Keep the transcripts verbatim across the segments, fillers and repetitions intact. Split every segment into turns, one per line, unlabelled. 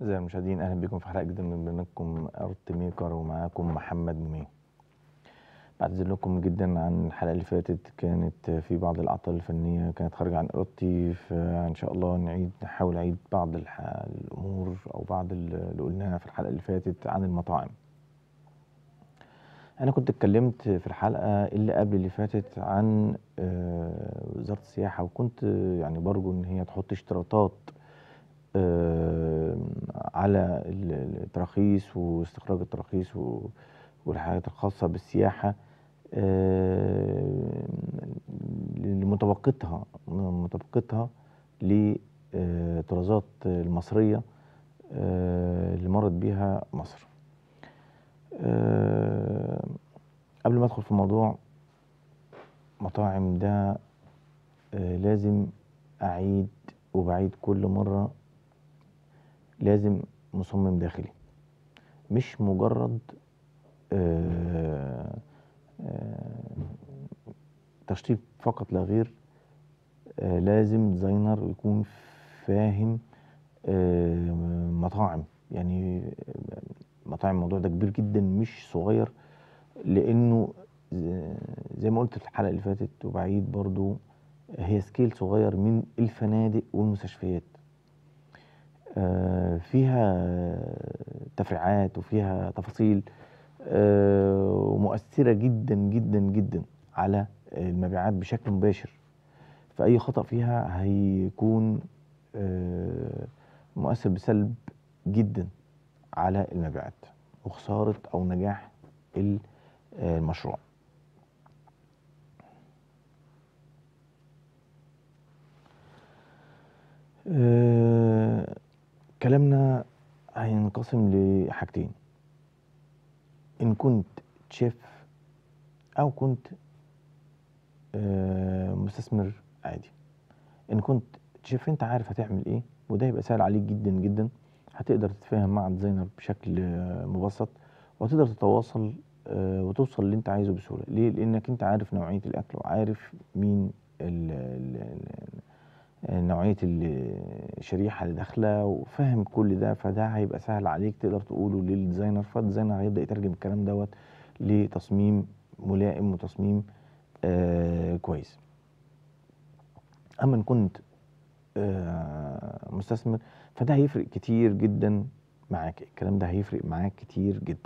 أعزائي المشاهدين، أهلا بكم في حلقة جديدة من برنامجكم أرت ميكر، ومعاكم محمد مين. بعتذرلكم جدا عن الحلقة اللي فاتت، كانت في بعض الأعطال الفنية كانت خارجة عن إرادتي، فإن شاء الله نعيد نحاول أعيد بعض الأمور أو بعض اللي قلناها في الحلقة اللي فاتت عن المطاعم. أنا كنت اتكلمت في الحلقة اللي قبل اللي فاتت عن وزارة السياحة، وكنت يعني برجو إن هي تحط اشتراطات على التراخيص واستخراج التراخيص والحاجات الخاصة بالسياحة لمطابقتها مطابقتها للطرازات المصرية اللي مرت بيها مصر. قبل ما ادخل في موضوع مطاعم ده، لازم اعيد وبعيد كل مرة، لازم مصمم داخلي، مش مجرد آآ آآ تشطيب فقط لا غير. آه لازم ديزاينر يكون فاهم آه مطاعم، يعني مطاعم الموضوع ده كبير جدا مش صغير، لانه زي ما قلت في الحلقة اللي فاتت وبعيد برضو، هي سكيل صغير من الفنادق والمستشفيات. آه فيها تفريعات وفيها تفاصيل آه ومؤثرة جدا جدا جدا على المبيعات بشكل مباشر، فأي خطأ فيها هيكون آه مؤثر بسلب جدا على المبيعات وخسارة أو نجاح المشروع. آه كلامنا هينقسم لحاجتين: إن كنت شيف أو كنت آه مستثمر عادي. إن كنت شيف أنت عارف هتعمل إيه، وده يبقى سهل عليك جدا جدا، هتقدر تتفاهم مع الديزاينر بشكل آه مبسط، وهتقدر تتواصل آه وتوصل اللي أنت عايزه بسهولة. ليه؟ لأنك أنت عارف نوعية الأكل وعارف مين ال ال نوعية الشريحة اللي داخلة وفاهم كل ده، فده هيبقى سهل عليك تقدر تقوله للديزاينر، فالديزاينر هيبدأ يترجم الكلام دوت لتصميم ملائم وتصميم آه كويس. أما إن كنت آه مستثمر فده هيفرق كتير جدا معاك، الكلام ده هيفرق معاك كتير جدا.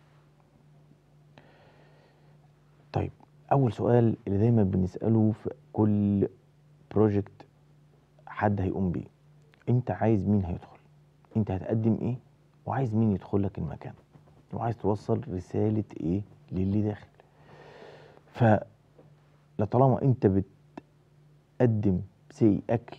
طيب، أول سؤال اللي دايما بنسأله في كل بروجكت حد هيقوم بيه: أنت عايز مين هيدخل؟ أنت هتقدم إيه؟ وعايز مين يدخل لك المكان؟ وعايز توصل رسالة إيه للي داخل؟ فلطالما أنت بتقدم سي أكل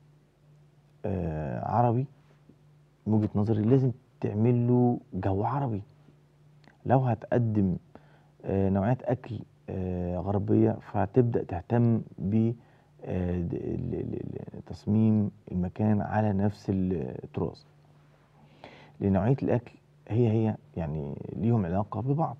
آه عربي، من وجهة نظري لازم تعمل له جو عربي. لو هتقدم آه نوعيات أكل آه غربية، فهتبدأ تهتم ب تصميم المكان على نفس الطراز، لأن نوعية الأكل هي هي يعني ليهم علاقة ببعض.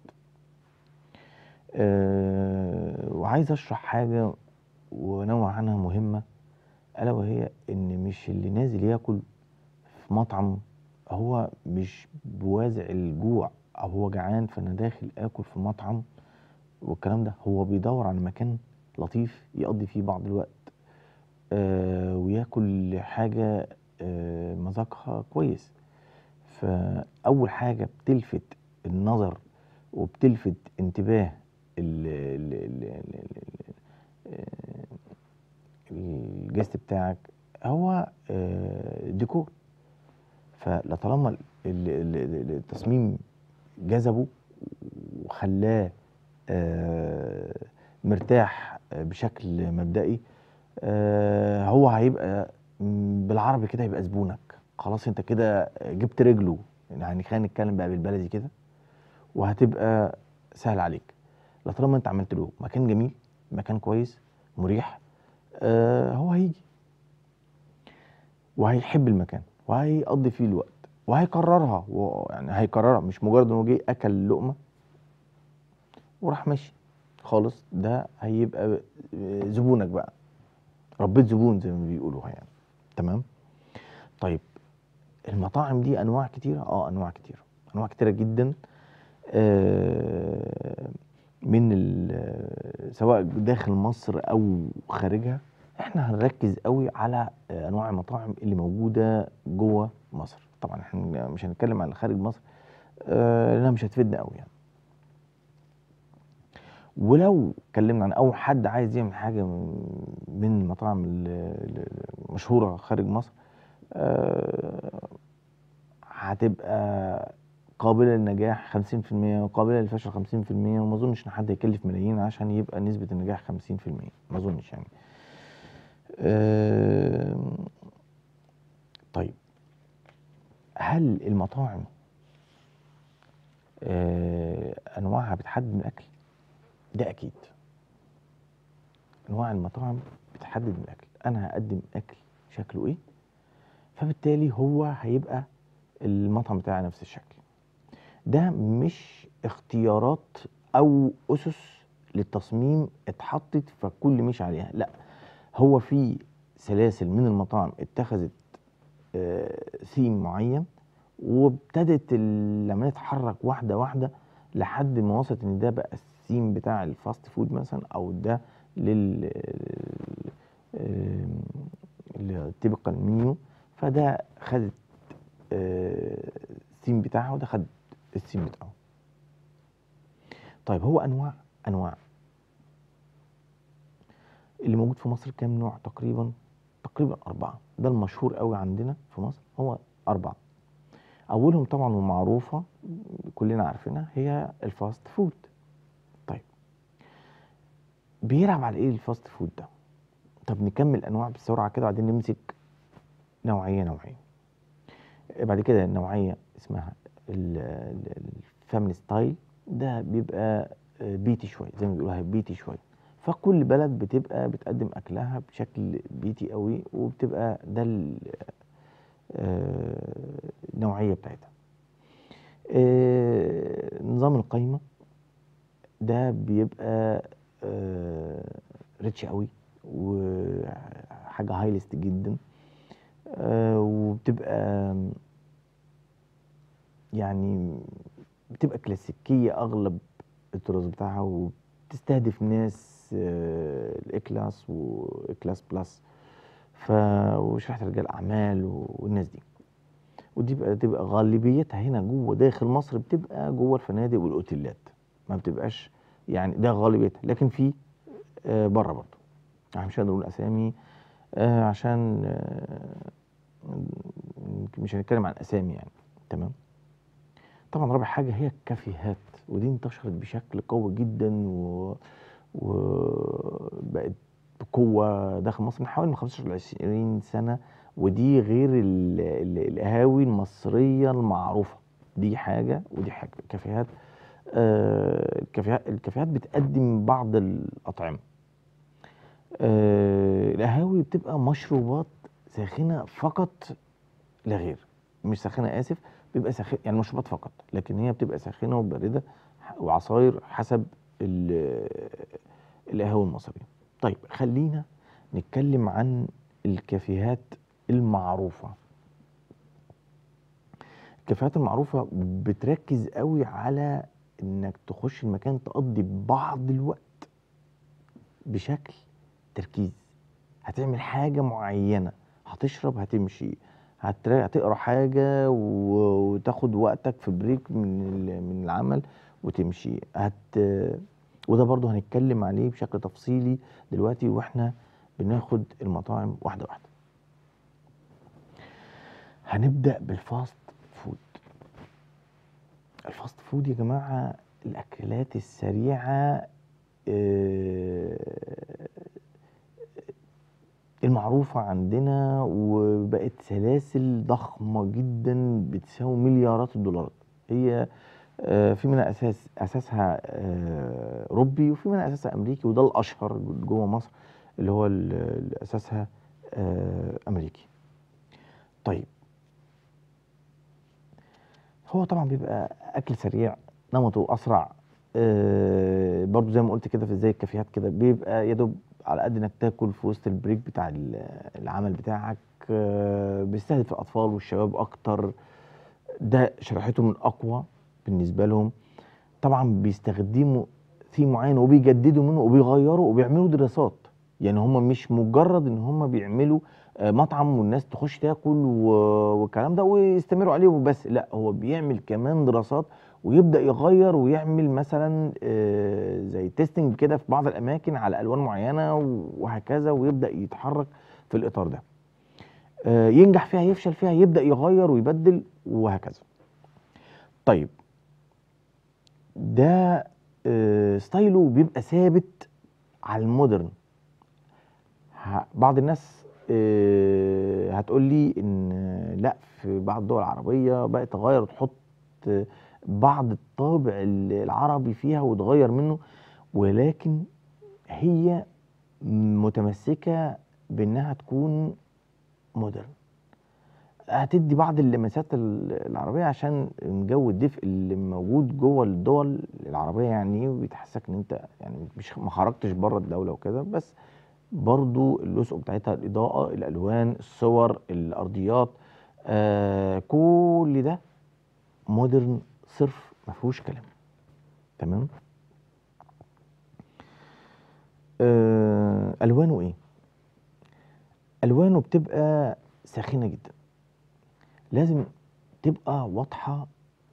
أه وعايز أشرح حاجة ونوع عنها مهمة، ألا وهي إن مش اللي نازل ياكل في مطعم هو مش بوازع الجوع أو هو جعان فأنا داخل آكل في مطعم والكلام ده، هو بيدور على مكان لطيف يقضي فيه بعض الوقت أه وياكل حاجة أه مذاقها كويس. فأول حاجة بتلفت النظر وبتلفت انتباه الجست بتاعك هو ديكور. فلطالما التصميم جذبه وخلاه مرتاح بشكل مبدئي، هو هيبقى بالعربي كده هيبقى زبونك خلاص، انت كده جبت رجله، يعني خلينا نتكلم بقى بالبلدي كده، وهتبقى سهل عليك. لطالما انت عملت له مكان جميل، مكان كويس مريح، آه هو هيجي وهيحب المكان وهيقضي فيه الوقت وهيكررها، يعني هيكررها، مش مجرد انه جه اكل لقمه وراح ماشي خالص. ده هيبقى زبونك بقى، ربيت زبون زي ما بيقولوا يعني. تمام. طيب، المطاعم دي انواع كتيره، اه انواع كتيره، انواع كتيره جدا. آه من ال- سواء داخل مصر او خارجها. احنا هنركز قوي على آه، انواع المطاعم اللي موجوده جوه مصر. طبعا احنا مش هنتكلم عن خارج مصر، آه لانها مش هتفيدنا قوي يعني. ولو اتكلمنا عن او حد عايز يعمل حاجه من المطاعم ال- ال- المشهوره خارج مصر، آه، هتبقى قابله للنجاح خمسين في المية وقابله للفشل خمسين في المية، وما اظنش ان حد يكلف ملايين عشان يبقى نسبه النجاح خمسين في المية، ما اظنش يعني. آه، طيب، هل المطاعم آه، انواعها بتحدد من الاكل؟ ده اكيد. انواع المطاعم بتحدد من الاكل. انا هقدم اكل شكله ايه، فبالتالي هو هيبقى المطعم بتاعي نفس الشكل. ده مش اختيارات او اسس للتصميم اتحطت فالكل مشي عليها، لا، هو في سلاسل من المطاعم اتخذت آه، ثيم معين، وابتدت العمليه تتحرك واحده واحده لحد ما وصلت ان ده بقى الثيم بتاع الفاست فود مثلا، او ده لل التيبيكال منيو. فده خد آه، الثيم بتاعها، وده خد الثيم بتاعه. طيب، هو انواع انواع اللي موجود في مصر كام نوع تقريبا؟ تقريبا أربعة. ده المشهور قوي عندنا في مصر، هو أربعة. أولهم طبعا ومعروفة كلنا عارفينها، هي الفاست فود. طيب، بيلعب على إيه الفاست فود ده؟ طب نكمل أنواع بسرعة كده وبعدين نمسك نوعية نوعية. بعد كده نوعية اسمها الفاميلي ستايل. ده بيبقى آه، بيتي شوية، زي ما بيقولوها بيتي شوية. فكل بلد بتبقى بتقدم أكلها بشكل بيتي قوي، وبتبقى ده ال- آه، النوعية بتاعتها. آه، نظام القايمة ده بيبقى آه، ريتش قوي، وحاجة هايلست جدا. آه، وبتبقى يعني بتبقى كلاسيكية أغلب الطراز بتاعها، وبتستهدف ناس آه، الإي كلاس وإي كلاس بلس، ف وشريحة رجال أعمال والناس دي. ودي بقى تبقى غالبيتها هنا جوه داخل مصر، بتبقى جوه الفنادق والأوتيلات، ما بتبقاش يعني ده غالبيتها. لكن في آه، بره برضه، يعني مش هنقدر نقول أسامي آه، عشان آه، مش هنتكلم عن أسامي يعني. تمام. طبعا رابع حاجة هي الكافيهات، ودي انتشرت بشكل قوي جدا و... وبقت بقوة داخل مصر من حوالي من خمستاشر ل عشرين سنة. ودي غير ال... ال... القهاوي المصرية المعروفة. دي حاجة ودي حاجة. الكافيهات آه الكافيهات الكافيهات بتقدم بعض الأطعمة. آه القهاوي بتبقى مشروبات ساخنة فقط لا غير. مش ساخنه، اسف، بيبقى ساخن يعني مشروبات فقط، لكن هي بتبقى ساخنه وبارده وعصاير حسب ال- القهوه المصريه. طيب، خلينا نتكلم عن الكافيهات المعروفه. الكافيهات المعروفه بتركز قوي على انك تخش المكان تقضي بعض الوقت بشكل تركيز. هتعمل حاجة معينة، هتشرب، هتمشي، هتر- هتقرا حاجة و- وتاخد وقتك في بريك من ال- من العمل وتمشي. هت وده برضو هنتكلم عليه بشكل تفصيلي دلوقتي واحنا بناخد المطاعم واحدة واحدة. هنبدأ بالفاست فود. الفاست فود يا جماعة الأكلات السريعة آه، المعروفة عندنا، وبقت سلاسل ضخمة جدا بتساوي مليارات الدولارات. هي آه، في منها أساس أساسها آه، أوروبي، وفي منها أساسها أمريكي، وده الأشهر جوه مصر اللي هو ال- اللي أساسها آه، أمريكي. طيب، هو طبعا بيبقى أكل سريع، نمطه أسرع. آه، برضو زي ما قلت كده، في زي الكافيهات كده بيبقى يا دوب على قد انك تاكل في وسط البريك بتاع ال- العمل بتاعك آه، بيستهدف الاطفال والشباب اكتر، ده شريحتهم الاقوى بالنسبه لهم. طبعا بيستخدموا ثيم معين وبيجددوا منه وبيغيروا وبيعملوا دراسات. يعني هم مش مجرد ان هم بيعملوا آه، مطعم والناس تخش تاكل و- والكلام ده ويستمروا عليه وبس، لا هو بيعمل كمان دراسات ويبدأ يغير ويعمل مثلا آه، زي تيستنج كده في بعض الاماكن على الوان معينه وهكذا، ويبدأ يتحرك في الاطار ده. آه، ينجح فيها يفشل فيها يبدأ يغير ويبدل وهكذا. طيب ده آه، ستايله بيبقى ثابت على المودرن. ه- بعض الناس آه، هتقول لي ان آه، لا، في بعض الدول العربية بقت تغير وتحط آه، بعض الطابع ال- العربي فيها وتغير منه، ولكن هي متمسكة بانها تكون مودرن. هتدي بعض اللمسات ال- العربية عشان جو الدفء اللي موجود جوه الدول العربية، يعني وبتحسسك ان انت يعني مش ما خرجتش بره الدولة وكده. بس برضو اللصق بتاعتها، الإضاءة، الألوان، الصور، الأرضيات، آه كل ده مودرن صرف ما فيهوش كلام. تمام. آه ألوانه إيه؟ ألوانه بتبقى ساخنة جدا، لازم تبقى واضحة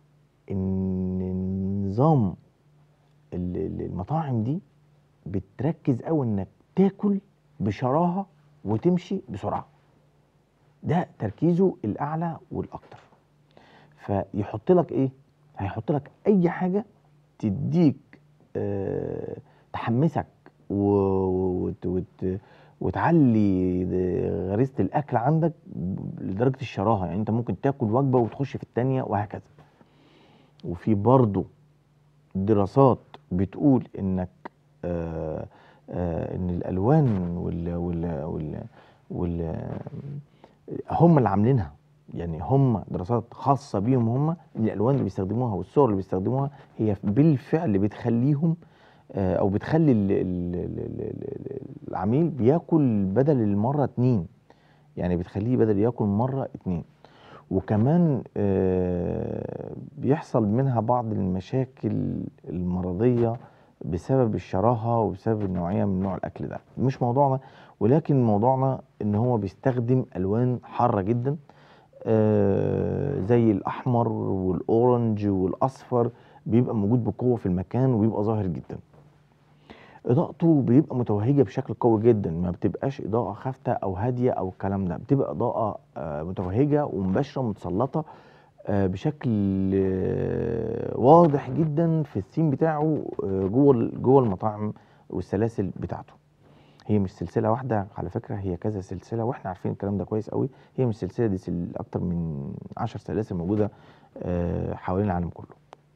إن نظام ال- ال- المطاعم دي بتركز أوي إنك تاكل بشراهة وتمشي بسرعة. ده تركيزه الأعلى والأكتر. فيحط لك ايه؟ هيحط لك اي حاجه تديك آه تحمسك و- وت وت وتعلي غريزه الاكل عندك لدرجه الشراهه. يعني انت ممكن تاكل وجبه وتخش في الثانيه وهكذا. وفي برضه دراسات بتقول انك آه آه ان الالوان وال وال وال, وال هم اللي عاملينها. يعني هم دراسات خاصة بيهم هم، ان الالوان اللي بيستخدموها والصور اللي بيستخدموها هي بالفعل بتخليهم آه، او بتخلي ال- ال- ال- ال- ال- العميل بياكل بدل المرة اتنين. يعني بتخليه بدل ياكل مرة اتنين. وكمان آه، بيحصل منها بعض المشاكل المرضية بسبب الشراهة وبسبب النوعية من نوع الأكل ده. مش موضوعنا، ولكن موضوعنا إن هو بيستخدم ألوان حارة جدا، آه، زي الأحمر والأورنج والأصفر، بيبقى موجود بقوة في المكان وبيبقى ظاهر جدا. اضاءته بيبقى متوهجه بشكل قوي جدا، ما بتبقاش اضاءه خافته او هاديه او الكلام ده، بتبقى اضاءه آه، متوهجه ومباشره متسلطه آه، بشكل آه، واضح جدا في الثيم بتاعه آه، جوه ال- جوه المطاعم والسلاسل بتاعته. هي مش سلسله واحده على فكره، هي كذا سلسله، واحنا عارفين الكلام ده كويس قوي. هي مش سلسله، دي سل... اكتر من عشر سلاسل موجوده آه، حوالين العالم كله.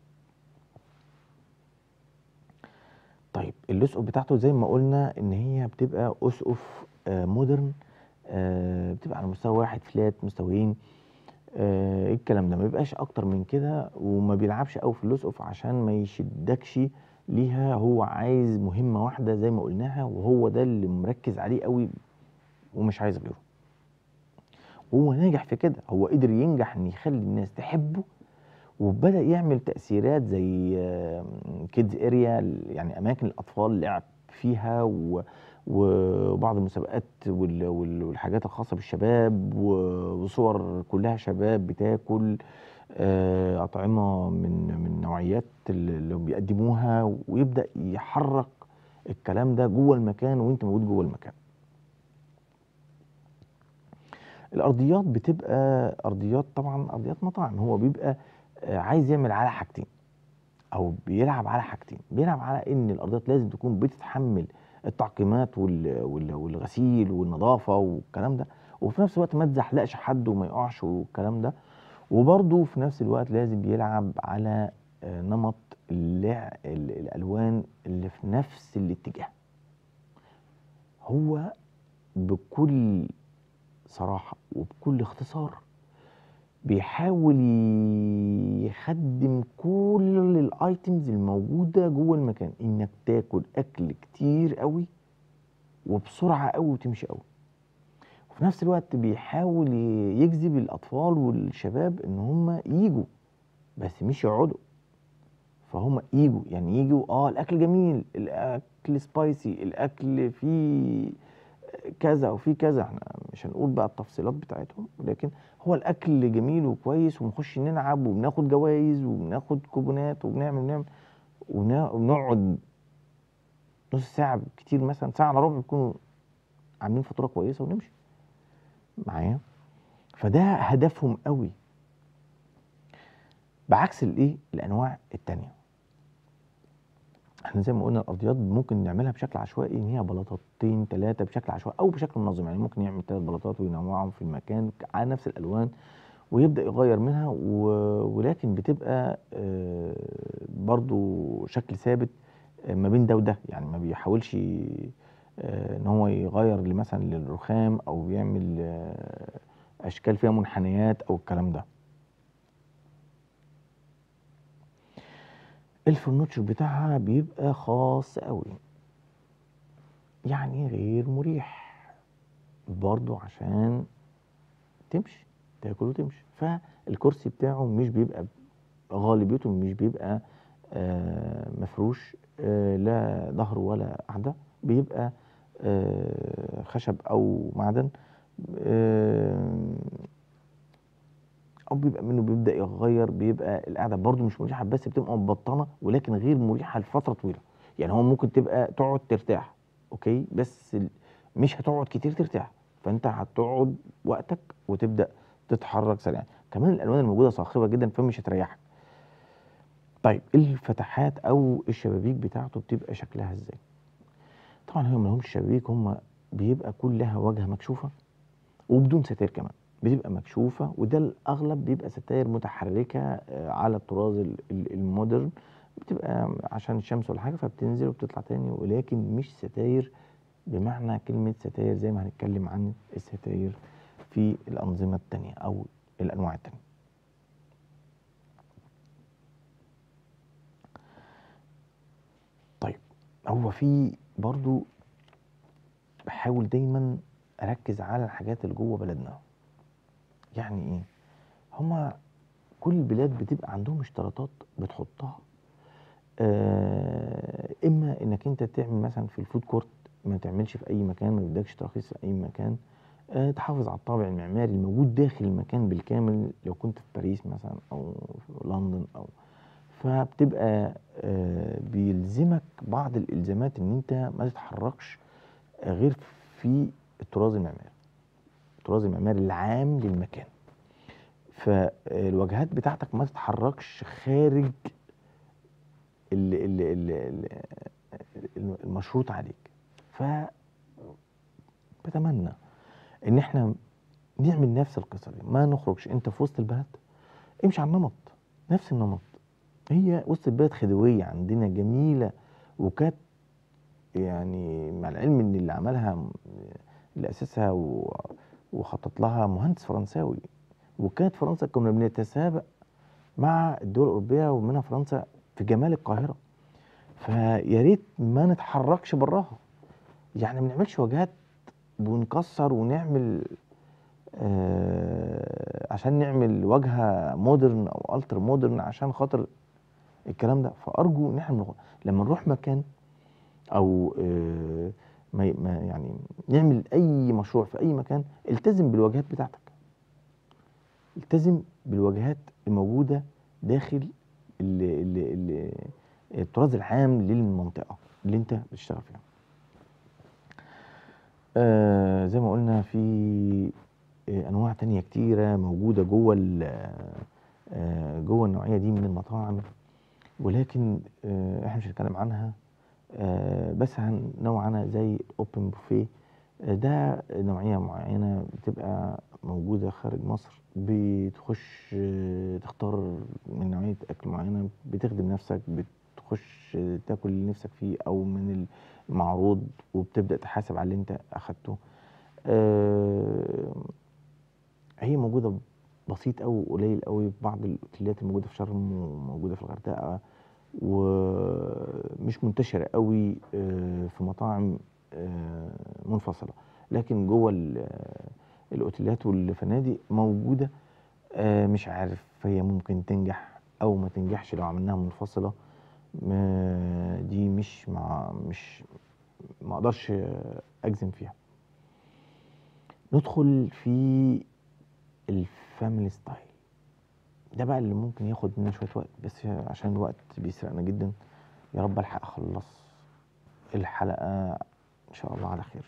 طيب الأسقف بتاعته زي ما قلنا إن هي بتبقى أسقف آه مودرن، آه بتبقى على مستوى واحد، فلات، مستويين. آه إيه الكلام ده، ما بيبقاش أكتر من كده، وما بيلعبش قوي في الأسقف عشان ما يشدكش ليها. هو عايز مهمة واحدة زي ما قلناها، وهو ده اللي مركز عليه قوي ومش عايز غيره. وهو ناجح في كده، هو قدر ينجح إن يخلي الناس تحبه، وبدأ يعمل تأثيرات زي كيدز اريا، يعني أماكن الأطفال لعب فيها، و- وبعض المسابقات وال- وال- والحاجات الخاصة بالشباب، و- وصور كلها شباب بتاكل آه، أطعمة من من نوعيات اللي بيقدموها، ويبدأ يحرك الكلام ده جوه المكان وانت موجود جوه المكان. الأرضيات بتبقى أرضيات، طبعا أرضيات مطاعم. هو بيبقى آه، عايز يعمل على حاجتين، او بيلعب على حاجتين. بيلعب على ان الارضيات لازم تكون بتتحمل التعقيمات وال- وال- والغسيل والنظافه والكلام ده، وفي نفس الوقت ما تزحلقش حد وما يقعش والكلام ده. وبرضه في نفس الوقت لازم بيلعب على آه، نمط اللع... ال- الالوان اللي في نفس الاتجاه. هو بكل صراحه وبكل اختصار بيحاول يخدم كل الايتمز الموجوده جوه المكان، انك تاكل اكل كتير قوي وبسرعه قوي وتمشي قوي. في نفس الوقت بيحاول ي يجذب الأطفال والشباب إن هم ييجوا، بس مش يقعدوا، فهُم ييجوا، يعني ييجوا آه الأكل جميل، الأكل spicy، الأكل فيه كذا وفيه كذا، إحنا مش هنقول بقى التفصيلات بتاعتهم، ولكن هو الأكل جميل وكويس وبنخش نلعب وبناخد جوايز وبناخد كوبونات وبنعمل ونعمل وبن وبنقعد نُص ساعة بالكتير مثلًا، ساعة إلا ربع بنكونوا عاملين فاتورة كويسة ونمشي. معايا؟ فده هدفهم أوي. بعكس الإيه، الأنواع التانية. إحنا زي ما قُلنا الأرضيات ممكن نعملها بشكل عشوائي إن هي بلاطتين، تلاتة بشكل عشوائي أو بشكل منظم، يعني ممكن يعمل تلات بلاطات وينوّعهم في المكان على نفس الألوان ويبدأ يغيّر منها و ولكن بتبقى آآ برضه شكل ثابت ما بين ده وده، يعني ما بيحاولش آآ إن هو يغيّر ل مثلًا للرخام أو يعمل أشكال فيها منحنيات أو الكلام ده. الفurniture بتاعها بيبقى خاص أوي. يعني غير مريح، برضه عشان تمشي، تاكل وتمشي، فالكرسي بتاعه مش بيبقى غالبيته مش بيبقى آآ مفروش آآ لا ضهر ولا قعدة، بيبقى آآ خشب أو معدن آمم أو بيبقى منه بيبدأ يغيّر، بيبقى القعدة برضه مش مريحة بس بتبقى مبطنة ولكن غير مريحة لفترة طويلة، يعني هو ممكن تبقى تقعد ترتاح أوكي، بس ال مش هتقعد كتير ترتاح، فأنت هتقعد وقتك وتبدأ تتحرك سريعًا، كمان الألوان الموجودة صاخبة جدًا فمش هتريحك. طيب الفتحات أو الشبابيك بتاعته بتبقى شكلها إزاي؟ طبعًا هي ما لهمش شبابيك، هم بيبقى كلها واجهة مكشوفة وبدون ستاير كمان، بتبقى مكشوفة وده الأغلب بيبقى ستاير متحركة آآ على الطراز ال ال المودرن، بتبقى عشان الشمس والّا حاجة فبتنزل وبتطلع تاني، ولكن مش ستاير بمعنى كلمة ستاير زي ما هنتكلم عن الستاير في الأنظمة التانية أو الأنواع التانية. طيب هو في برضه باحاول دايمًا أركّز على الحاجات اللي جوّه بلدنا. يعني إيه؟ هم كل البلاد بتبقى عندهم اشتراطات بتحطها آآ إما إنّك أنت تعمل مثلًا في الfood court ما تعملش في أي مكان، ما بيدّكش تراخيص في أي مكان، آآ تحافظ على الطابع المعماري الموجود داخل المكان بالكامل لو كنت في باريس مثلًا أو في لندن أو فبتبقى آآ بيلزمك بعض الإلزامات إن أنت ما تتحرّكش غير في الطراز المعماري، الطراز المعماري العام للمكان. فالواجهات بتاعتك ما تتحركش خارج ال ال ال ال ال المشروط عليك. ف باتمنى إن إحنا نعمل نفس القصة دي، ما نخرجش، أنت في وسط البلد امشي على النمط، نفس النمط. هي وسط البلد خديوية عندنا جميلة وكانت يعني مع العلم إن اللي عملها اللي أسسها و وخطط لها مهندس فرنساوي، وكانت فرنسا كنا بنتسابق مع الدول الأوروبية ومنها فرنسا في جمال القاهرة، فيا ريت ما نتحركش براها، يعني ما نعملش واجهات ونكسر ونعمل آآ عشان نعمل واجهة مودرن أو ultra modern عشان خاطر الكلام ده، فأرجو إن إحنا نغ لمّا نروح مكان أو آآ ما ي ما يعني نعمل أي مشروع في أي مكان، التزم بالواجهات بتاعتك. التزم بالواجهات الموجودة داخل ال ال ال الطراز العام للمنطقة اللي أنت بتشتغل فيها. آآ زي ما قُلنا في آآ أنواع تانية كتيرة موجودة جوّه ال آآ جوّه النوعية دي من المطاعم، ولكن آآ إحنا مش هنتكلم عنها آآ بس هننوّه عنها زي open buffet ده نوعية معيّنة بتبقى موجودة خارج مصر، بتخش تختار من نوعية أكل معيّنة، بتخدم نفسك، بتخش تاكل اللي نفسك فيه أو من المعروض وبتبدأ تحاسب على اللي أنت أخدته. آآ هي موجودة بسيط أوي وقليل أوي في بعض الأوتيلات الموجودة في شرم وموجودة في الغردقة، ومش منتشرة أوي آآ في مطاعم آآ منفصلة، لكن جوّه ال الاوتيلات والفنادق موجوده. آه مش عارف هي ممكن تنجح او ما تنجحش لو عملناها منفصله. ما- دي مش مع مش ما اقدرش اجزم فيها. ندخل في الفاميلي ستايل. ده بقى اللي ممكن ياخد مننا شويه وقت، بس عشان الوقت بيسرقنا جدا. يا رب الحق اخلص الحلقه ان شاء الله على خير.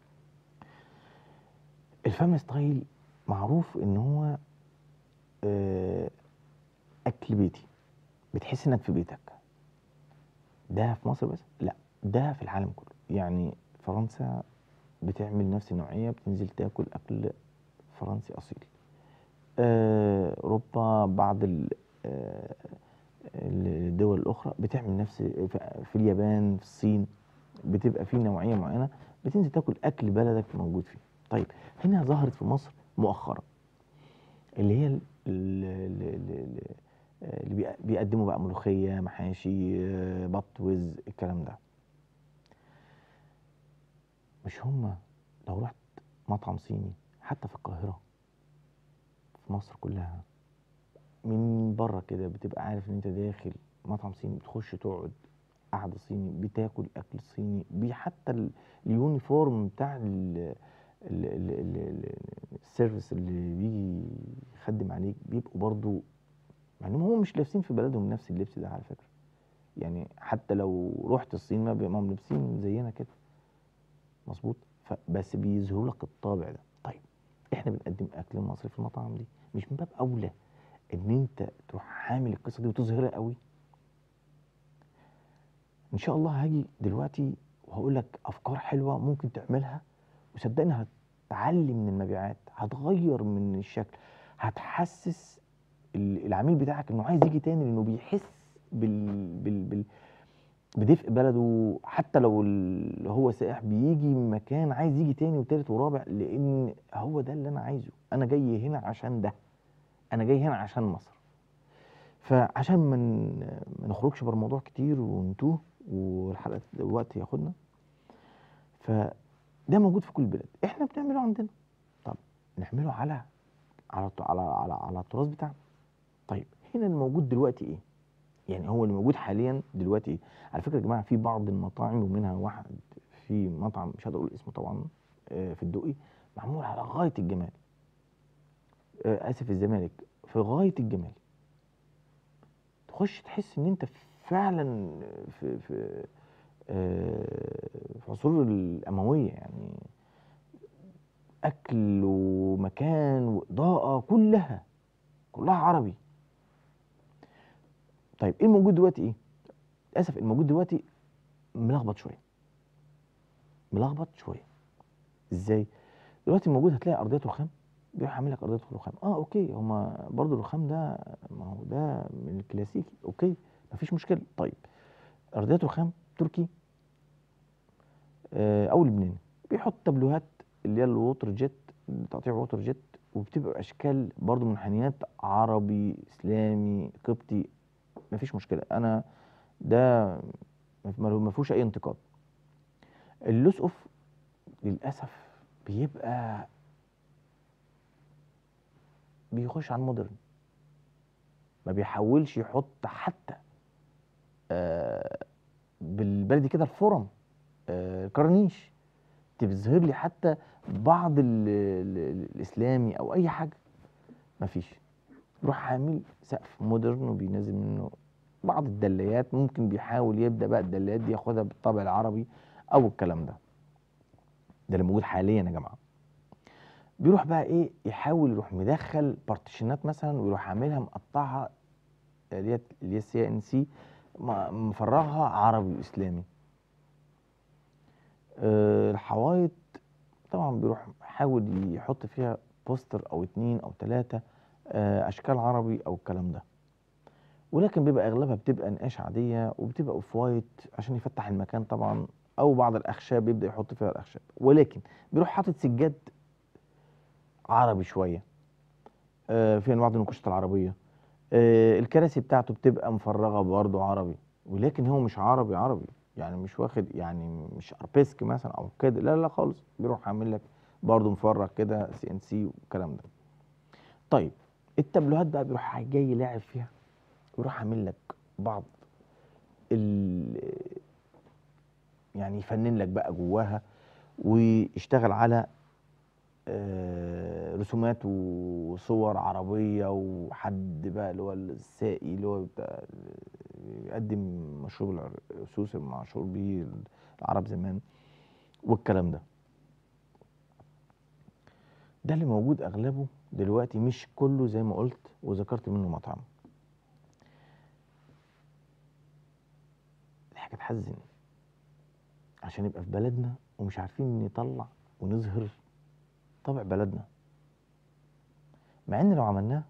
الفاميلي ستايل معروف ان هو آه، اكل بيتي، بتحس انك في بيتك. ده في مصر بس؟ لا، ده في العالم كله. يعني فرنسا بتعمل نفس النوعيه، بتنزل تاكل اكل فرنسي اصيل. آه، اوروبا بعض ال- آه، الدول الاخرى بتعمل نفس، في في اليابان، في الصين، بتبقى في نوعيه معينه بتنزل تاكل اكل بلدك موجود فيه. طيب هنا ظهرت في مصر مؤخرا اللي هي ال- ال- ال- ال- ال- اللي بيق- بيقدموا بقى ملوخيه، محاشي، آه، بط، وز، الكلام ده. مش هما لو رحت مطعم صيني حتى في القاهره، في مصر كلها، من بره كده بتبقى عارف ان انت داخل مطعم صيني، بتخش تقعد قعده صيني، بتاكل اكل صيني، بي حتى ال- اليونيفورم بتاع ال- ال- ال- ال- ال- السيرفيس اللي بيجي يخدم عليك بيبقوا برضو، مع انهم هم مش لابسين في بلدهم نفس اللبس ده على فكره. يعني حتى لو رحت الصين ما بيبقوا لابسين زينا كده، مظبوط. فبس بيظهروا لك الطابع ده. طيب احنا بنقدم اكل مصري في المطاعم دي، مش من باب اولى ان انت تروح حامل القصه دي وتظهرها قوي؟ ان شاء الله هاجي دلوقتي وهقول لك افكار حلوه ممكن تعملها، وصدقني هتعلي من المبيعات، هتغير من الشكل، هتحسس ال- العميل بتاعك انه عايز يجي تاني، لانه بيحس بال... بال... بال... بدفء بلده. حتى لو ال- هو سائح بيجي مكان عايز يجي تاني وتالت ورابع، لان هو ده اللي انا عايزه. انا جاي هنا عشان ده، انا جاي هنا عشان مصر. فعشان ما من ما نخرجش بره الموضوع كتير ونتوه والحلقه الوقت ياخدنا، فده موجود في كل البلاد، احنا بنعمله عندنا. طب نعمله على على على على, على التراث بتاعنا. طيب هنا الموجود دلوقتي ايه؟ يعني هو اللي موجود حاليا دلوقتي ايه؟ على فكره يا جماعه، في بعض المطاعم ومنها واحد، في مطعم مش هقدر اقول اسمه طبعا، آه، في الدقي، معمول على غايه الجمال. آه، اسف، الزمالك، في غايه الجمال. تخش تحس ان انت فعلا في في آه، في عصور الامويه يعني. اكل ومكان واضاءه، كلها كلها عربي. طيب ايه الموجود دلوقتي ايه؟ للاسف الموجود دلوقتي ملخبط شويه، ملخبط شويه. ازاي؟ دلوقتي الموجود هتلاقي ارضيات رخام، بيروح عامل لك ارضيات رخام. اه اوكي، هما برضو الرخام ده، ما هو ده من الكلاسيكي، اوكي مفيش مشكله. طيب ارضيات رخام تركي آه او لبناني، بيحط تابلوهات اللي هي الووتر جيت، تقطيع ووتر جيت، وبتبقى اشكال برضو منحنيات عربي، اسلامي، قبطي، مفيش مشكله. انا ده ما فيهوش اي انتقاد. اللوس اوف للاسف بيبقى بيخش على المودرن، ما بيحاولش يحط حتى آه بالبلدي كده الفرم، آه كرنيش، تظهر لي حتى بعض ال ال الاسلامي او اي حاجه، مفيش. يروح عامل سقف مودرن وبينزل منه بعض الدليات، ممكن بيحاول يبدا بقى الدليات دي ياخدها بالطابع العربي او الكلام ده. ده اللي موجود حاليا يا جماعه. بيروح بقى ايه، يحاول يروح مدخل بارتيشنات مثلا، ويروح عاملها مقطعها ديت اللي هي سي ان سي، مفرغها عربي واسلامي. أه الحوايط طبعا بيروح يحاول يحط فيها بوستر او اتنين او تلاته أه اشكال عربي او الكلام ده، ولكن بيبقى اغلبها بتبقى نقاش عاديه، وبتبقى اوف وايت عشان يفتح المكان طبعا، او بعض الاخشاب يبدا يحط فيها الاخشاب، ولكن بيروح حاطط سجاد عربي شويه أه في بعض النقوشات العربيه. أه الكراسي بتاعته بتبقى مفرغه برضه عربي، ولكن هو مش عربي عربي، يعني مش واخد، يعني مش اربيسك مثلا او كده، لا لا خالص. بيروح عامل لك برضه مفرغ كده سي ان سي والكلام ده. طيب التابلوهات بقى بيروح جاي لاعب فيها، ويروح عامل لك بعض ال يعني يفنن لك بقى جواها، ويشتغل على آه، رسومات وصور عربية، وحد بقى اللي هو السائي اللي هو بتاع يقدم مشروب العرقسوس المشهور بيه العرب زمان والكلام ده. ده اللي موجود أغلبه دلوقتي، مش كله زي ما قلت وذكرت منه مطعم. دي حاجة تحزن، عشان يبقى في بلدنا ومش عارفين نطلع ونظهر طبع بلدنا، مع ان لو عملناه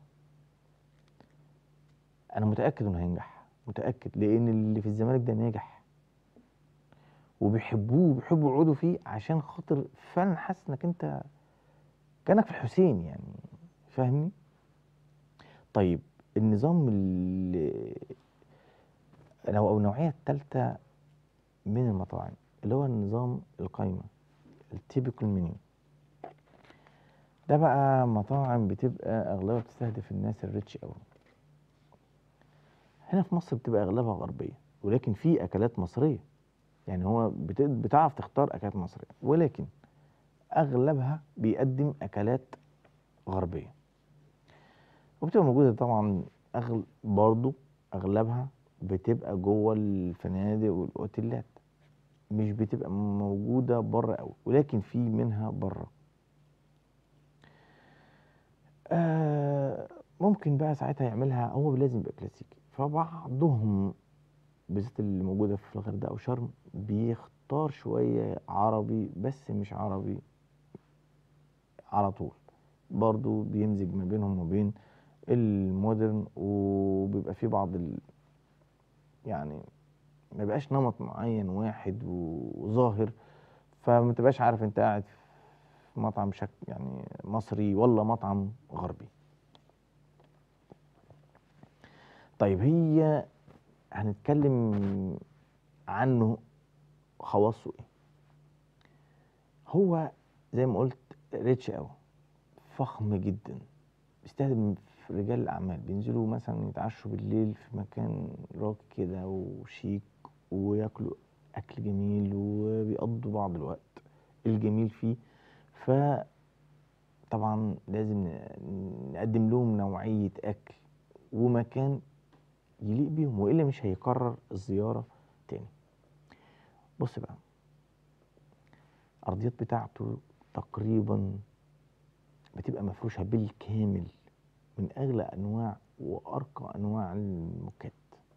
انا متاكد انه هينجح، متاكد، لان اللي في الزمالك ده ناجح وبيحبوه وبيحبوا يقعدوا فيه، عشان خاطر فعلا حاسس انك انت كانك في الحسين يعني، فاهمني؟ طيب النظام اللي او النوعيه الثالثه من المطاعم اللي هو النظام القايمه، التيبيكال منيو. ده بقى مطاعم بتبقى اغلبها بتستهدف الناس الريتش قوي. هنا في مصر بتبقى اغلبها غربيه، ولكن في اكلات مصريه، يعني هو بت- بتعرف تختار اكلات مصريه، ولكن اغلبها بيقدم اكلات غربيه، وبتبقى موجوده طبعا أغل برضو اغلبها بتبقى جوه الفنادق والاوتيلات، مش بتبقى موجوده بره قوي، ولكن في منها بره. آه ممكن بقى ساعتها يعملها، هو لازم يبقى كلاسيكي، فبعضهم بالذات اللي موجوده في الغردقه وشرم بيختار شويه عربي، بس مش عربي على طول، برضو بيمزج ما بينهم وبين المودرن، وبيبقى فيه بعض ال... يعني ما بقاش نمط معين واحد وظاهر، فما تبقاش عارف انت قاعد في مطعم شكل يعني مصري ولا مطعم غربي. طيب هي هنتكلم عنه خواصه ايه؟ هو زي ما قلت ريتش قوي، فخم جدا، بيستخدم في رجال الأعمال بينزلوا مثلا يتعشوا بالليل في مكان راقي كده وشيك، وياكلوا أكل جميل، وبيقضوا بعض الوقت الجميل فيه. فطبعا لازم ن- نقدم لهم نوعية أكل ومكان يليق بيهم، وإلا مش هيكرر الزيارة تاني. بص بقى، الأرضيات بتاعته تقريبا بتبقى مفروشة بالكامل من أغلى أنواع وأرقى أنواع الموكات.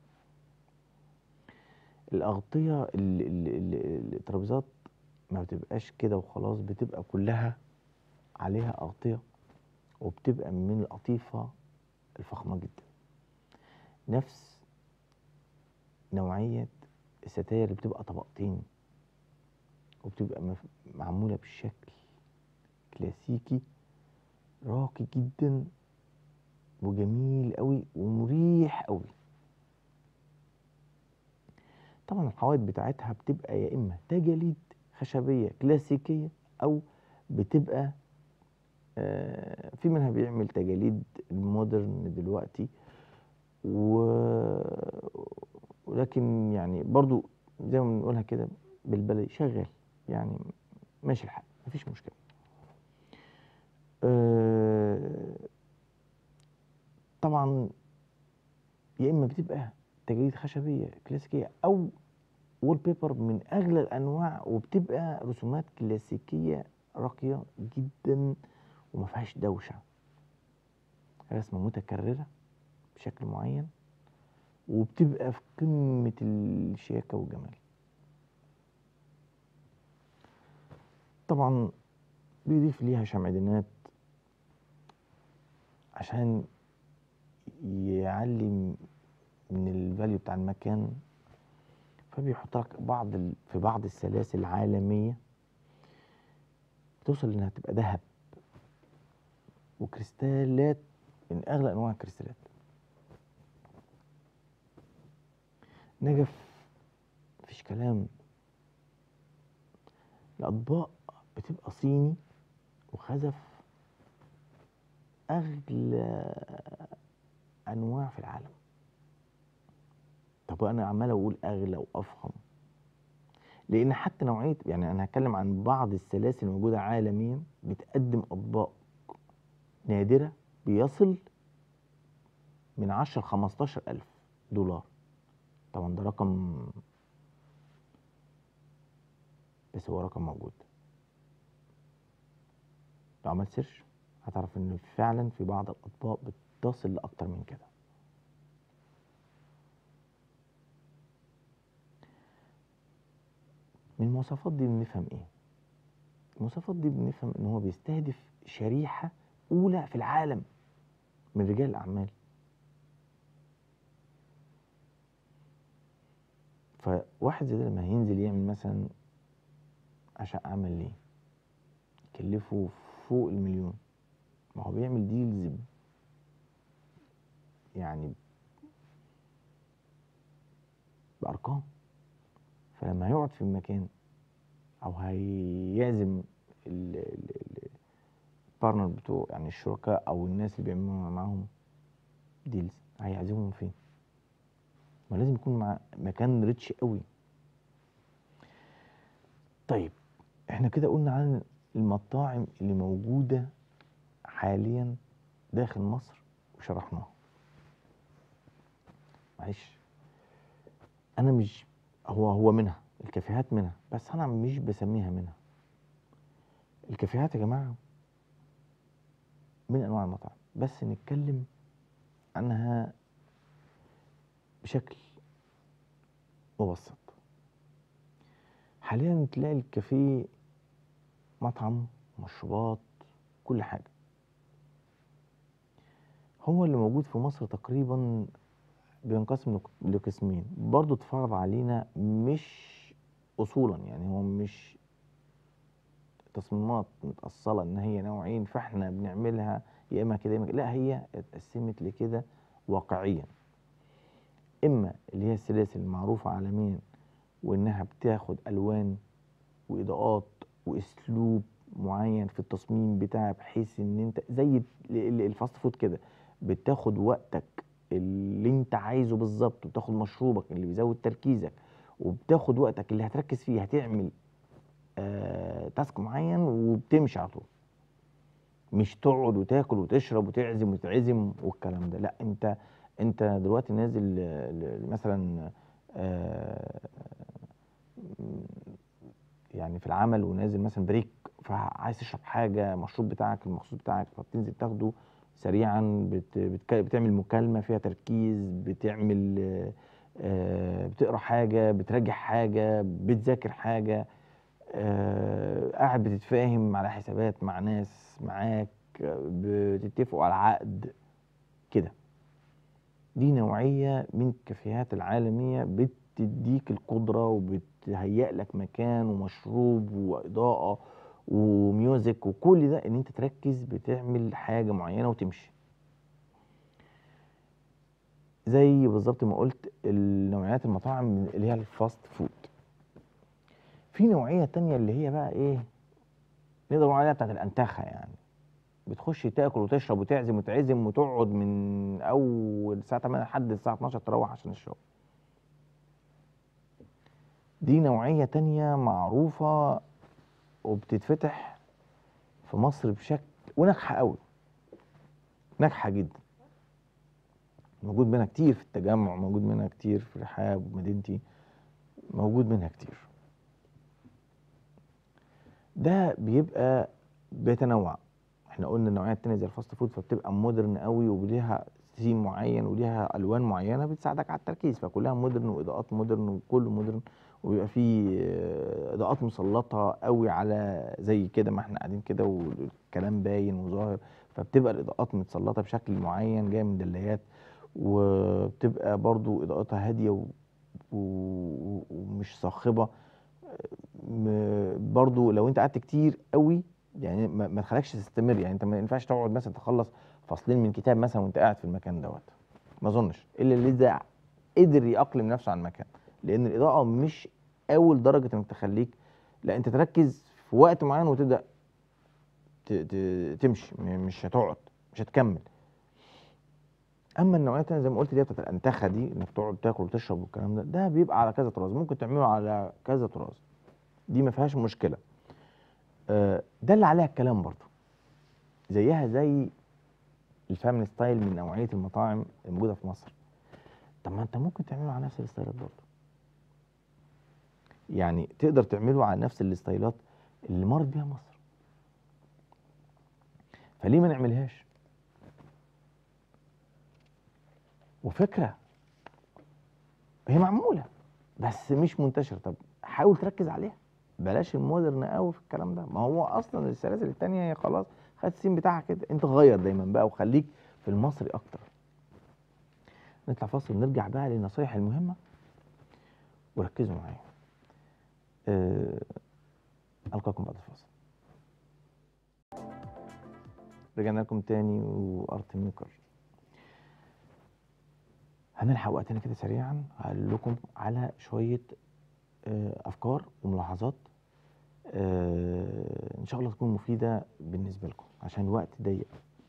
الأغطية ال- ال- ال- الترابيزات ما بتبقاش كده وخلاص، بتبقى كلها عليها أغطية، وبتبقى من القطيفة الفخمة جدا، نفس نوعية الستاير اللي بتبقى طبقتين، وبتبقى مف- معمولة بشكل كلاسيكي راقي جدا وجميل قوي ومريح قوي. طبعا الحوائط بتاعتها بتبقى يا إما تجاليد خشبية كلاسيكية، أو بتبقى آه، في منها بيعمل تجاليد المودرن دلوقتي، و... ولكن يعني برضو زي ما بنقولها كده بالبلدي شغال، يعني ماشي الحال، مفيش مشكلة. آه، طبعا يا إما بتبقى تجاليد خشبية كلاسيكية، أو وول بيبر من أغلى الأنواع، وبتبقى رسومات كلاسيكية راقية جدا وما فيهاش دوشة، رسمة متكررة بشكل معين، وبتبقى في قمة الشياكة والجمال. طبعا بيضيف ليها شمعدانات عشان يعلي من الفاليو بتاع المكان، فبيحط لك بعض ال... في بعض السلاسل العالمية بتوصل انها تبقى ذهب وكريستالات من اغلى انواع الكريستالات. نجف مفيش كلام. الاطباق بتبقى صيني وخزف اغلى انواع في العالم. طب انا عمال اقول اغلى وافخم لان حتى نوعيه، يعني انا هتكلم عن بعض السلاسل الموجوده عالميا بتقدم اطباق نادره بيصل من عشرة ل خمستاشر ألف دولار. طبعا ده رقم، بس هو رقم موجود. لو عملت سيرش هتعرف ان فعلا في بعض الاطباق بتصل لاكتر من كده. من المواصفات دي بنفهم ايه؟ المواصفات دي بنفهم ان هو بيستهدف شريحه اولى في العالم من رجال الاعمال. فواحد زي ده لما هينزل يعمل مثلا عشاء عمل ليه يكلفه فوق المليون، ما هو بيعمل ديلز يعني بارقام. فلما هيقعد في المكان او هيعزم البارتنر بتوعه، يعني الشركاء او الناس اللي بيعملوا معاهم ديلز، هيعزمهم فين؟ ما لازم يكون مع مكان ريتش قوي. طيب احنا كده قلنا عن المطاعم اللي موجودة حاليا داخل مصر وشرحناها. معلش انا مش، هو هو منها الكافيهات منها، بس انا مش بسميها منها. الكافيهات يا جماعة من انواع المطاعم، بس نتكلم عنها بشكل مبسط. حاليا تلاقي الكافيه مطعم، مشروبات، كل حاجة. هو اللي موجود في مصر تقريبا بينقسم لقسمين، برضو اتفرض علينا مش اصولا، يعني هو مش تصميمات متأصلة ان هي نوعين فاحنا بنعملها يا اما كده يا اما كده، لا هي اتقسمت لكده واقعيا. اما اللي هي السلاسل المعروفة عالميا وانها بتاخد الوان واضاءات واسلوب معين في التصميم بتاعها، بحيث ان انت زي الفاست فود كده بتاخد وقتك اللي انت عايزه بالظبط، وبتاخد مشروبك اللي بيزود تركيزك، وبتاخد وقتك اللي هتركز فيه، هتعمل آه تاسك معين وبتمشي على طول. مش تقعد وتاكل وتشرب وتعزم وتعزم والكلام ده، لا. انت انت دلوقتي نازل مثلا آه يعني في العمل ونازل مثلا بريك، فعايز تشرب حاجه، مشروب بتاعك المخصوص بتاعك، فبتنزل تاخده سريعا. بت بت بتعمل مكالمه فيها تركيز، بتعمل آه بتقرا حاجه، بتراجع حاجه، بتذاكر حاجه، آه قاعد بتتفاهم على حسابات مع ناس معاك، بتتفقوا على عقد كده. دي نوعيه من الكافيهات العالميه بتديك القدره وبتهيئ لك مكان ومشروب واضاءه وميوزك وكل ده ان انت تركز بتعمل حاجه معينه وتمشي. زي بالظبط ما قلت النوعيات المطاعم اللي هي الفاست فود. في نوعيه تانية اللي هي بقى ايه، نقدر نقول عليها بتاعت الانتخه، يعني بتخش تاكل وتشرب وتعزم وتعزم وتقعد من اول الساعه تمانية لحد الساعه اتناشر تروح عشان الشغل. دي نوعيه تانية معروفه وبتتفتح في مصر بشكل وناجحه قوي، ناجحه جدا. موجود منها كتير في التجمع، موجود منها كتير في رحاب ومدينتي، موجود منها كتير. ده بيبقى بيتنوع. احنا قلنا النوعيه التانيه زي الفاست فود فبتبقى مودرن قوي وليها ثيم معين وليها الوان معينه بتساعدك على التركيز، فكلها مودرن واضاءات مودرن وكله مودرن، وبيبقى فيه اضاءات مسلطه قوي على زي كده ما احنا قاعدين كده والكلام باين وظاهر، فبتبقى الاضاءات متسلطه بشكل معين جايه من دلايات، وبتبقى برضو اضاءتها هاديه ومش صاخبه. برضو لو انت قعدت كتير قوي يعني ما, ما تخليكش تستمر، يعني انت ما ينفعش تقعد مثلا تخلص فصلين من كتاب مثلا وانت قاعد في المكان دوت، ما اظنش الا اللي ده قدر يأقلم نفسه على المكان، لان الاضاءه مش اول درجه انك تخليك، لا انت تركز في وقت معين وتبدا ت- ت- تمشي، م- مش هتقعد، مش هتكمل. اما النوعيه التانيه زي ما قلت اللي هي بتاعت الانتخه دي، انك تقعد تاكل وتشرب والكلام ده، ده بيبقى على كذا طراز، ممكن تعمله على كذا طراز، دي ما فيهاش مشكله. آه، ده اللي عليها الكلام برضه، زيها زي الفاميلي ستايل من نوعيه المطاعم الموجوده في مصر. طب ما انت ممكن تعمله على نفس الستايلات برضه، يعني تقدر تعمله على نفس الستايلات اللي مرت بيها مصر، فليه ما نعملهاش؟ وفكره هي معموله بس مش منتشره، طب حاول تركز عليها، بلاش المودرن قوي في الكلام ده. ما هو اصلا السلاسل التانيه هي خلاص خدت السين بتاعها كده، انت غير دايما بقى وخليك في المصري اكتر. نطلع فاصل ونرجع بقى للنصايح المهمه، وركزوا معايا. أه القاكم بعد الفاصل. رجعنا لكم تاني وارت ميكر. هنلحق وقتنا كده سريعا، هقول لكم على شويه أه افكار وملاحظات أه ان شاء الله تكون مفيده بالنسبه لكم عشان الوقت ضيق.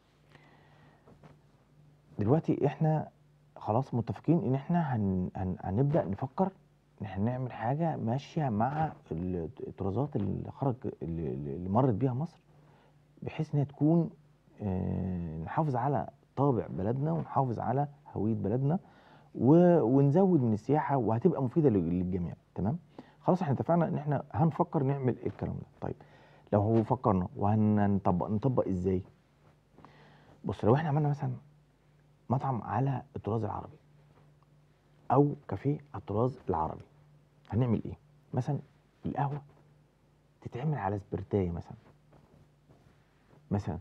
دلوقتي احنا خلاص متفقين ان احنا هن هن هنبدا نفكر ان احنا نعمل حاجه ماشيه مع ال- الطرازات اللي خرج اللي, اللي مرت بيها مصر، بحيث انها تكون آه، نحافظ على طابع بلدنا ونحافظ على هويه بلدنا، و- ونزود من السياحه وهتبقى مفيده لل- للجميع. تمام، خلاص احنا اتفقنا ان احنا هنفكر نعمل الكلام ده. طيب لو هو فكرنا وهنطبق، نطبق ازاي؟ بص، لو احنا عملنا مثلا مطعم على الطراز العربي او كافيه على الطراز العربي، هنعمل ايه؟ مثلا القهوه تتعمل على سبرتايه مثلا، مثلا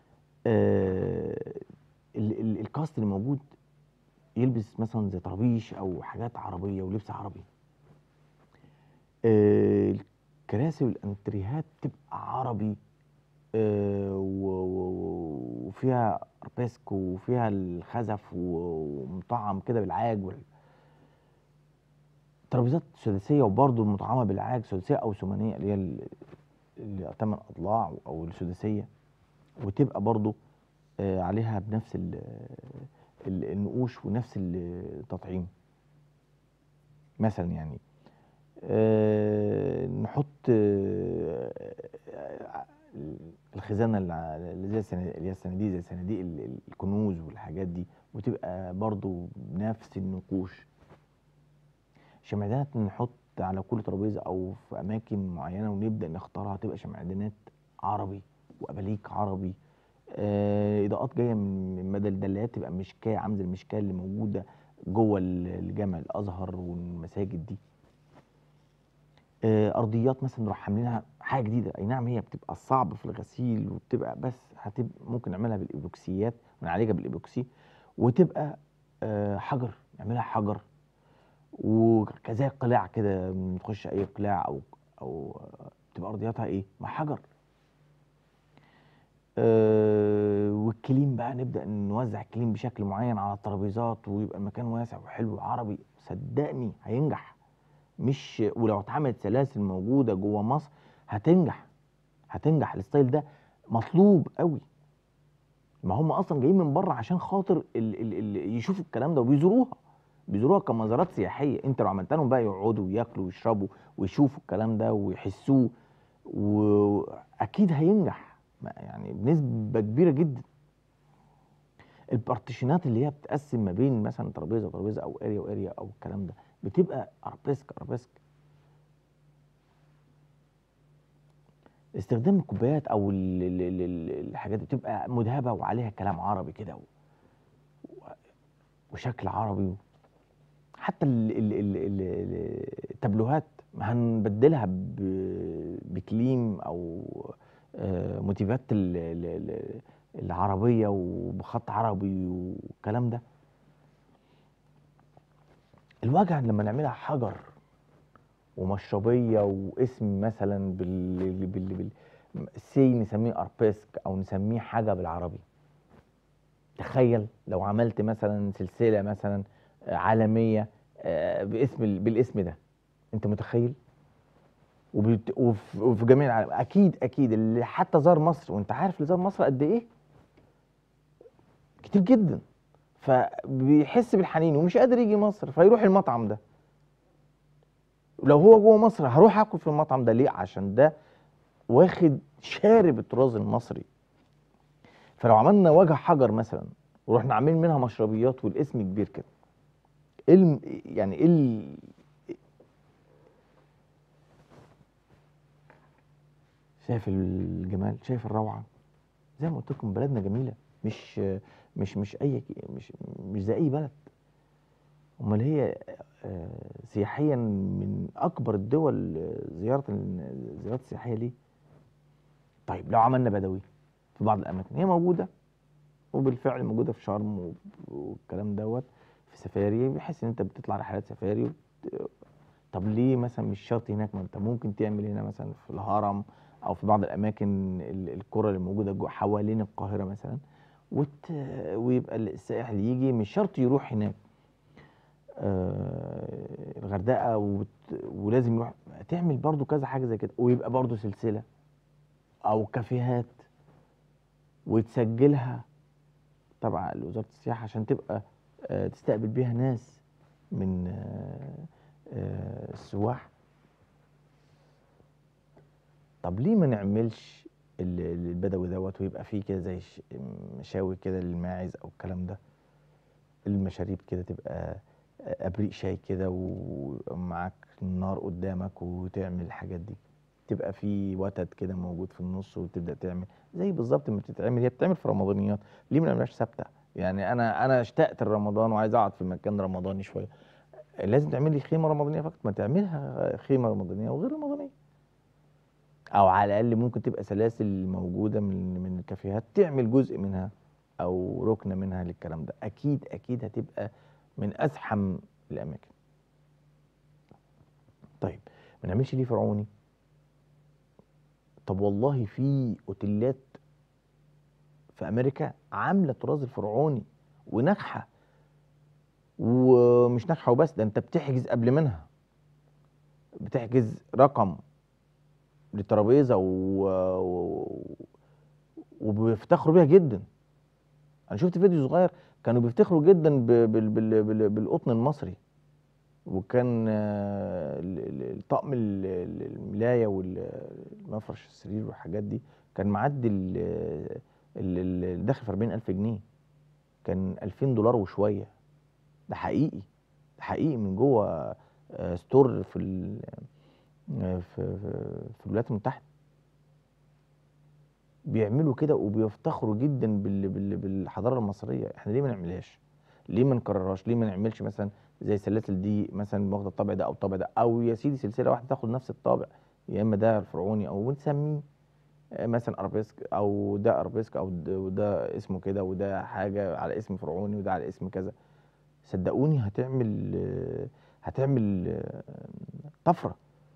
آه ال- ال- الكاست اللي موجود يلبس مثلا زي طرابيش او حاجات عربيه ولبس عربي. آه الكراسي والانتريهات تبقى عربي، آه و- و- وفيها اربسك وفيها الخزف و- ومطعم كده بالعاج. ترابيزات سداسيه وبرضه مطعمه بالعاج، سداسيه او ثمانيه اللي هي ال- اللي ثمان اضلاع او السداسيه، وتبقى برضه آه، عليها بنفس ال- ال- النقوش ونفس التطعيم مثلا. يعني آه، نحط آه، آه، الخزانه اللي اللي زي السنا- اللي هي الصناديق، زي صناديق ال- ال- الكنوز والحاجات دي، وتبقى برضه بنفس النقوش. شمعدانات نحط على كل ترابيزه او في اماكن معينه ونبدا نختارها، تبقى شمعدانات عربي واباليك عربي. آه اضاءات جايه من من مدلدلات، تبقى مشكاه عامله زي المشكاه اللي موجوده جوه ال- الجامع الازهر والمساجد دي. آه ارضيات مثلا نروح عاملينها حاجه جديده، اي نعم هي بتبقى صعبه في الغسيل وبتبقى، بس هتبقى ممكن نعملها بالايبوكسيات ونعالجها بالايبوكسي، وتبقى آه حجر، نعملها حجر. وكذلك قلاع كده، نخش اي قلاع او او تبقى ارضياتها ايه؟ مع حجر. أه والكليم بقى نبدا نوزع الكليم بشكل معين على الترابيزات، ويبقى المكان واسع وحلو عربي. صدقني هينجح، مش ولو اتعملت سلاسل موجوده جوه مصر هتنجح، هتنجح. الستايل ده مطلوب قوي، ما هم اصلا جايين من بره عشان خاطر ال ال ال يشوفوا الكلام ده وبيزوروها، بيزوروها كمزارات سياحيه. انت لو عملت لهم بقى يقعدوا وياكلوا ويشربوا ويشوفوا الكلام ده ويحسوه، واكيد هينجح يعني بنسبه كبيره جدا. البارتيشنات اللي هي بتقسم ما بين مثلا ترابيزه وترابيزه او اريا واريا او الكلام ده، بتبقى ارابيسك ارابيسك. استخدام الكوبايات او ال- ال- ال- ال- الحاجات دي بتبقى مذهبه وعليها كلام عربي كده و- وشكل عربي. حتى ال- ال- ال- ال- التابلوهات هنبدلها ب- بكليم او آه، موتيفات ال- ال- ال- العربيه وبخط عربي والكلام ده. الواجهه لما نعملها حجر ومشربيه واسم مثلا بال بال بال سي نسميه اربسك او نسميه حاجه بالعربي. تخيل لو عملت مثلا سلسله مثلا عالميه آه، باسم ال- بالاسم ده، انت متخيل؟ وبت... وفي... وفي جميع العالم. اكيد اكيد اللي حتى زار مصر، وانت عارف اللي زار مصر قد ايه؟ كتير جدا. فبيحس بالحنين ومش قادر يجي مصر، فيروح المطعم ده. لو هو جوه مصر هروح اكل في المطعم ده ليه؟ عشان ده واخد شارب الطراز المصري. فلو عملنا وجه حجر مثلا ورحنا عاملين منها مشربيات والاسم كبير كده، ايه الم... يعني ايه ال... شايف الجمال، شايف الروعه. زي ما قلت لكم بلدنا جميله، مش مش مش اي مش مش زي اي بلد. امال هي آه، سياحيا من اكبر الدول، آه، زياره الزيارات السياحيه ليه. طيب لو عملنا بدوي في بعض الاماكن، هي موجوده وبالفعل موجوده في شرم و- والكلام دوت، في سفاري، بحيث ان انت بتطلع رحلات سفاري وت... طب ليه مثلا مش شرط هناك؟ ما انت ممكن تعمل هنا مثلا في الهرم او في بعض الاماكن ال- القرى اللي موجوده جو حوالين القاهره مثلا، وت... ويبقى السائح اللي يجي مش شرط يروح هناك آه الغردقه وت... ولازم يروح. تعمل برضو كذا حاجه زي كده، ويبقى برضو سلسله او كافيهات وتسجلها تبع وزاره السياحه عشان تبقى آه تستقبل بيها ناس من آه آه السواح. طب ليه ما نعملش ال- ال- البدوي دوت ويبقى فيه كده زي ش- مشاوي كده للماعز او الكلام ده، المشاريب كده تبقى ابريق شاي كده ومعاك النار قدامك وتعمل الحاجات دي، تبقى في وتد كده موجود في النص وتبدا تعمل زي بالظبط ما بتتعمل، هي بتتعمل في رمضانيات. ليه ما نعملهاش ثابته؟ يعني انا انا اشتقت لرمضان وعايز اقعد في مكان رمضاني شويه، لازم تعمل لي خيمه رمضانيه فقط؟ ما تعملها خيمه رمضانيه وغير رمضانيه، او على الاقل ممكن تبقى سلاسل موجوده من من الكافيهات تعمل جزء منها او ركن منها للكلام ده. اكيد اكيد هتبقى من ازحم الاماكن. طيب ما نعملش ليه فرعوني؟ طب والله في اوتيلات في امريكا عامله الطراز الفرعوني وناجحه، ومش ناجحه وبس، ده انت بتحجز قبل منها، بتحجز رقم للترابيزه و... و... وبيفتخروا بيها جدا. انا شفت فيديو صغير كانوا بيفتخروا جدا ب- بال- بال- بال- بالقطن المصري، وكان آه، ال- ال- الطقم ال- ال- الملايه والمفرش السرير والحاجات دي كان معدي ال- ال- ال- الداخل في أربعين ألف جنيه، كان ألفين دولار وشويه. ده حقيقي، ده حقيقي من جوه آه، ستور في ال- آه، في في في الولايات المتحده بيعملوا كده وبيفتخروا جدا بال- بال- بالحضاره المصريه. احنا ليه ما نعملهاش؟ ليه ما نكررهاش؟ ليه ما نعملش مثلا زي السلاسل دي مثلا واخده الطابع ده او الطابع ده، او يا سيدي سلسله واحده تاخد نفس الطابع، يا اما ده الفرعوني او نسميه آه، مثلا ارابيسك، او ده ارابيسك او د- وده اسمه كده، وده حاجه على اسم فرعوني وده على اسم كذا. صدقوني هتعمل آه، هتعمل آه، طفره.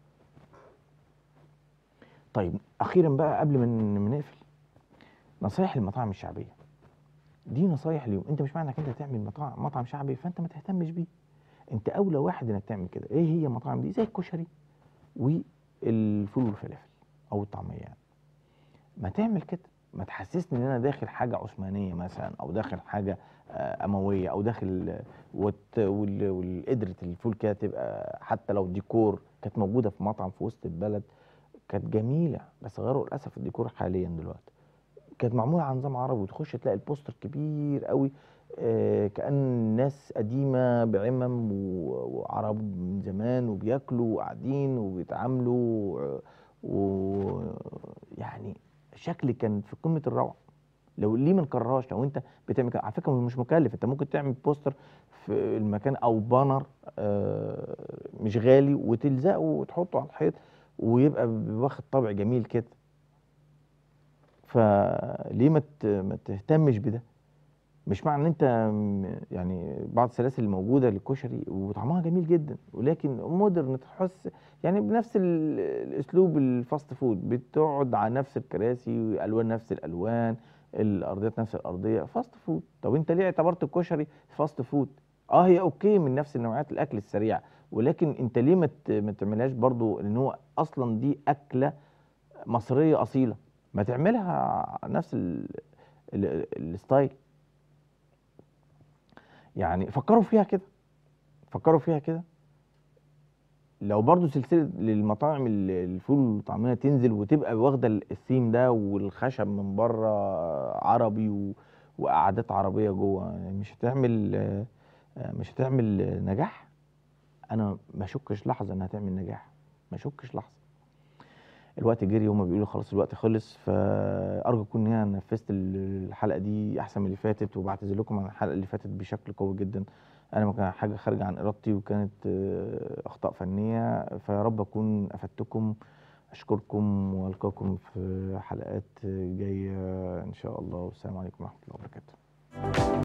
طيب اخيرا بقى قبل ما ن- ما نقفل، نصايح المطاعم الشعبيه. دي نصايح اليوم. انت مش معنى انك انت تعمل مطعم مطعم شعبي فانت ما تهتمش بيه. انت اولى واحد انك تعمل كده. ايه هي المطاعم دي؟ زي الكشري والفول والفلافل او الطعميه يعني. ما تعمل كده، ما تحسسني ان انا داخل حاجه عثمانيه مثلا، او داخل حاجه آه، امويه، او داخل وت- وال- والقدره الفول كده تبقى حتى لو ديكور كانت موجوده في مطعم في وسط البلد كانت جميله، بس غيروا للاسف الديكور حاليا دلوقتي. كانت معموله على نظام عربي، وتخش تلاقي البوستر كبير قوي آه، كأن ناس قديمة بعمم و- وعرب من زمان وبياكلوا وقاعدين وبيتعاملوا ويعني شكل كان في قمة الروعة. لو ليه ما نكررهاش؟ لو انت بتعمل كده على فكرة مش مكلف، انت ممكن تعمل بوستر في المكان او بانر آه، مش غالي وتلزقه وتحطه على الحيط ويبقى واخد طابع جميل كده. فليه ما ت- ما تهتمش بده؟ مش معنى ان انت م- يعني بعض السلاسل الموجوده للكشري وطعمها جميل جدا ولكن مودرن تحس يعني بنفس ال- الاسلوب الفاست فود، بتقعد على نفس الكراسي، الوان نفس الالوان، الارضيات نفس الارضيه، فاست فود. طب انت ليه اعتبرت الكشري فاست فود؟ اه هي اوكي من نفس نوعيات الاكل السريع، ولكن انت ليه ما ت- ما تعملهاش برضو، لان هو اصلا دي اكله مصريه اصيله، ما تعملها نفس ال- ال- الستايل. يعني فكروا فيها كده، فكروا فيها كده. لو برضو سلسله للمطاعم ال- الفول والطعميه تنزل وتبقى واخده الثيم ده، والخشب من بره عربي و... وقعدات عربيه جوه، يعني مش هتعمل آه، مش هتعمل نجاح. انا ما اشكش لحظه انها تعمل نجاح، ما اشكش لحظه. الوقت جري، هما بيقولوا خلاص الوقت خلص، فارجو اكون ان انا نفذت الحلقه دي احسن من اللي فاتت، وبعتذر لكم عن الحلقه اللي فاتت بشكل قوي جدا. انا ما كان حاجه خارجه عن ارادتي، وكانت آه، اخطاء فنيه، فيا رب اكون افدتكم. اشكركم والقاكم في حلقات جايه ان شاء الله، والسلام عليكم ورحمه الله وبركاته.